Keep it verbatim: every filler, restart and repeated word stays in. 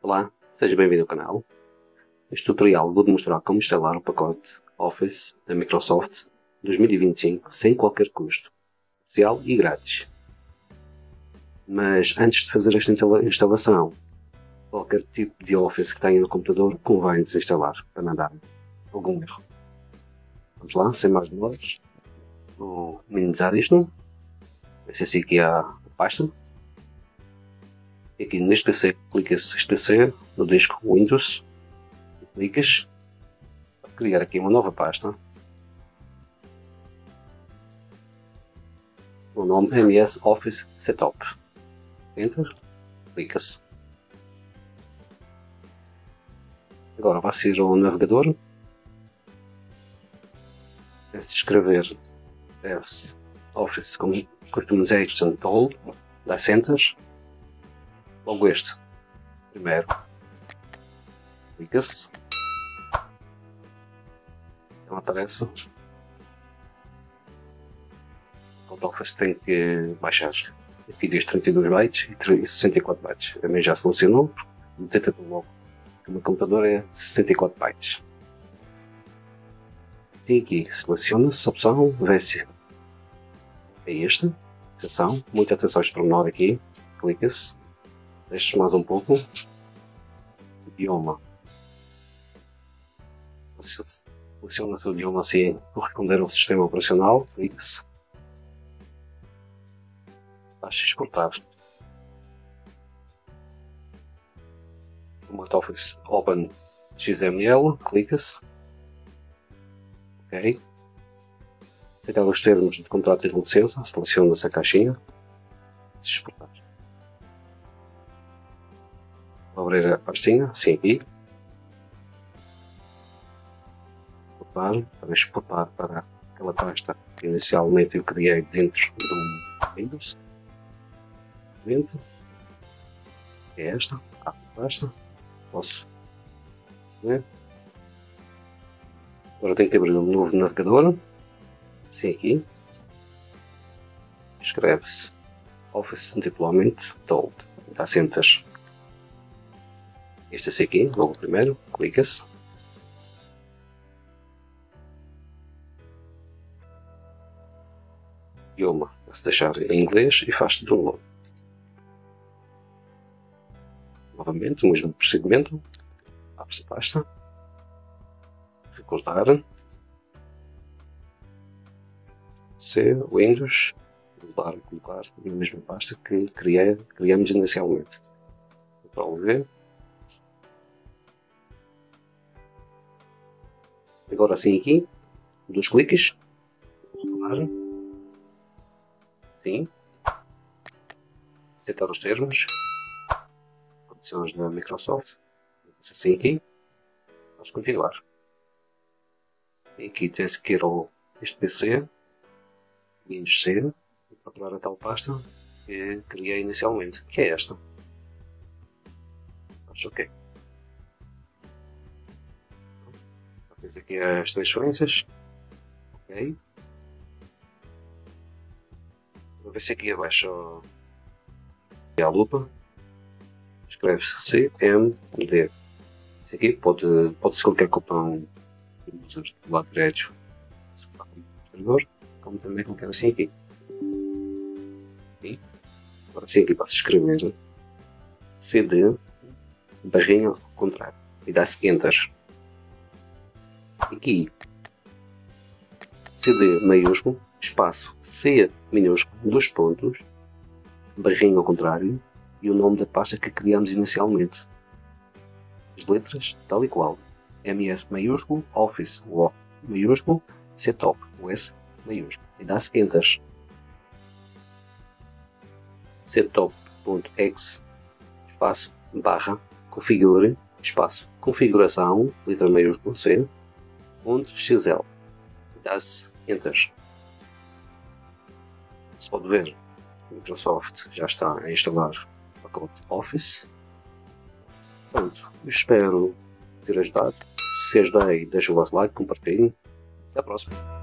Olá, seja bem-vindo ao canal. Neste tutorial vou demonstrar como instalar o pacote Office da Microsoft dois mil e vinte e cinco sem qualquer custo, social e grátis. Mas antes de fazer esta instalação, qualquer tipo de Office que tenha no computador convém desinstalar para não dar algum erro. Vamos lá, sem mais demoras. Vou minimizar isto. Esse assim aqui é a pasta. E aqui neste P C, clicas neste P C, no disco Windows, e clicas para criar aqui uma nova pasta. O nome M S Office Setup. Enter, clica-se. Agora vai ser ao navegador. Antes de escrever, deve-se Office Customization Tool, dá Enter. Logo este, primeiro, clica-se, então aparece, o Office tem que baixar, aqui diz trinta e dois bytes e sessenta e quatro bytes, também já selecionou, detecta logo que o meu computador é sessenta e quatro bytes. Assim aqui, seleciona-se a opção, vê-se, é este, atenção, muita atenção a este pormenor aqui, clica-se. Deixe mais um pouco. Idioma. Seleciona o seu idioma assim, corresponder ao sistema operacional. Clique-se. Baixe exportar. Formato Office Open X M L. Clica-se. Ok. Aceitar os termos de contrato de licença. Seleciona-se a caixinha. Exportar. Vou abrir a pastinha, assim aqui, exportar, para exportar para aquela pasta que inicialmente eu criei dentro do Windows. É esta, a pasta, posso ver. Agora tenho que abrir um novo navegador, assim aqui, escreve-se Office Deployment Tool, dá Enter. Este é aqui, logo primeiro, clica-se. Idioma, vai-se deixar em inglês e faz-se download. Novamente, o mesmo procedimento. Abre-se a pasta. Recortar. C, Windows. Voltar a colocar na mesma pasta que criei, criamos inicialmente. Control V. Agora assim aqui, dois cliques, sim, aceitar os termos, condições da Microsoft, assim aqui, vamos configurar. E aqui tem-se que ir ao este P C, Windows C, e procurar a tal pasta que criei inicialmente, que é esta. Acho ok. Temos aqui as transferências, ok. Vou ver se aqui abaixo a lupa escreve-se C M D. Isso aqui pode, pode-se clicar com o botão do lado direito, como também clicar assim aqui. E agora sim aqui pode-se escrever C D barrinha ao contrário e dá-se Enter. Aqui, C D maiúsculo, espaço C minúsculo, dois pontos, barrinho ao contrário e o nome da pasta que criamos inicialmente. As letras, tal e qual. M S maiúsculo, Office, O maiúsculo, Setup, o S maiúsculo. E dá-se Enter. Setup.exe, espaço, barra, configure, espaço, configuração, letra maiúscula, C, ponto X L, dá-se Enter. Se pode ver, a Microsoft já está a instalar o pacote Office. Pronto, espero ter ajudado. Se ajudei, deixa o vosso like, compartilhem. Até a próxima.